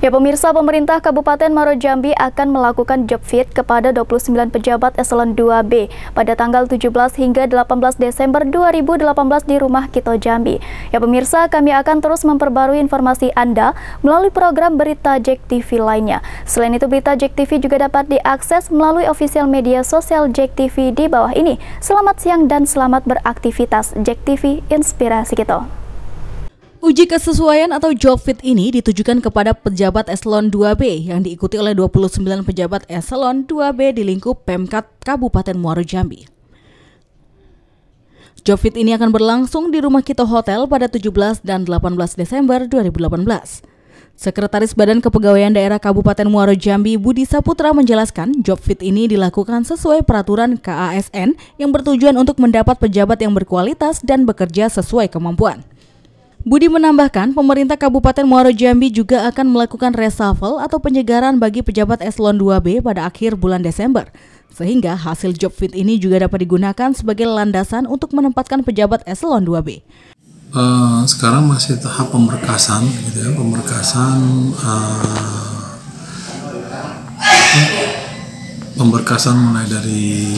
Ya pemirsa, pemerintah Kabupaten Muaro Jambi akan melakukan job fit kepada 29 pejabat eselon 2B pada tanggal 17 hingga 18 Desember 2018 di Rumah Kito Jambi. Ya pemirsa, kami akan terus memperbarui informasi Anda melalui program berita JEK TV lainnya. Selain itu, berita JEK TV juga dapat diakses melalui official media sosial JEK TV di bawah ini. Selamat siang dan selamat beraktivitas. JEK TV, inspirasi kita. Uji kesesuaian atau job fit ini ditujukan kepada pejabat eselon 2B yang diikuti oleh 29 pejabat eselon 2B di lingkup Pemkat Kabupaten Muaro Jambi. Job fit ini akan berlangsung di Rumah Kito Hotel pada 17 dan 18 Desember 2018. Sekretaris Badan Kepegawaian Daerah Kabupaten Muaro Jambi Budi Saputra menjelaskan job fit ini dilakukan sesuai peraturan KASN yang bertujuan untuk mendapat pejabat yang berkualitas dan bekerja sesuai kemampuan. Budi menambahkan, pemerintah Kabupaten Muaro Jambi juga akan melakukan reshuffle atau penyegaran bagi pejabat eselon 2B pada akhir bulan Desember, sehingga hasil job fit ini juga dapat digunakan sebagai landasan untuk menempatkan pejabat eselon 2B. Sekarang masih tahap pemberkasan, gitu ya, pemberkasan mulai dari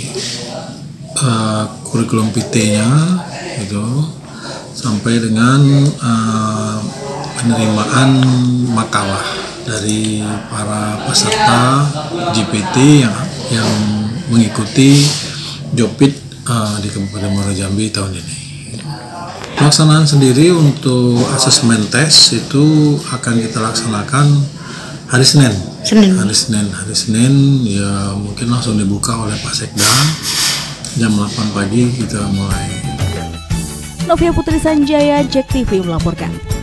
kurikulum PT-nya, gitu, sampai dengan penerimaan makalah dari para peserta GPT yang mengikuti job fit di Kabupaten Muaro Jambi tahun ini. Pelaksanaan sendiri untuk asesmen tes itu akan kita laksanakan hari Senin. Hari Senin ya mungkin langsung dibuka oleh Pak Sekda jam 8 pagi kita mulai. Novia Putri Sanjaya, JEK TV melaporkan.